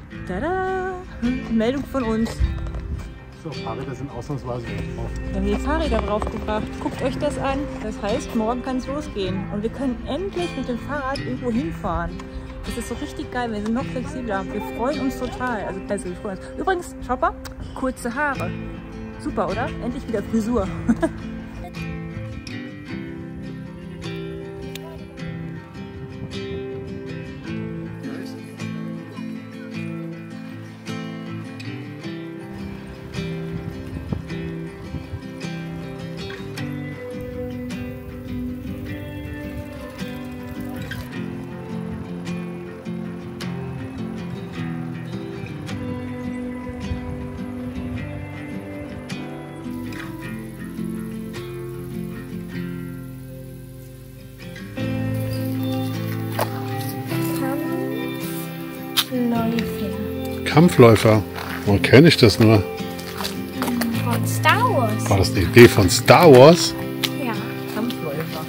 Tada! Meldung von uns. So, Fahrräder sind ausnahmsweise drauf. Wir haben hier Fahrräder draufgebracht. Guckt euch das an. Das heißt, morgen kann es losgehen. Und wir können endlich mit dem Fahrrad irgendwo hinfahren. Das ist so richtig geil. Wir sind noch flexibler. Wir freuen uns total. Also wir freuen uns. Übrigens, Chopper, kurze Haare. Super, oder? Endlich wieder Frisur. Kampfläufer. Wo kenne ich das nur? Von Star Wars. War das die Idee von Star Wars? Ja. Kampfläufer.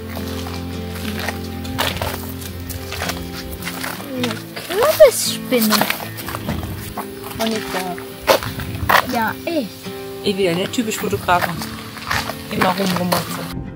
Eine Kürbisspinne. Und jetzt da. Ja, ich. Ich wieder, ne? Typisch Fotografen. Immer rumrummern.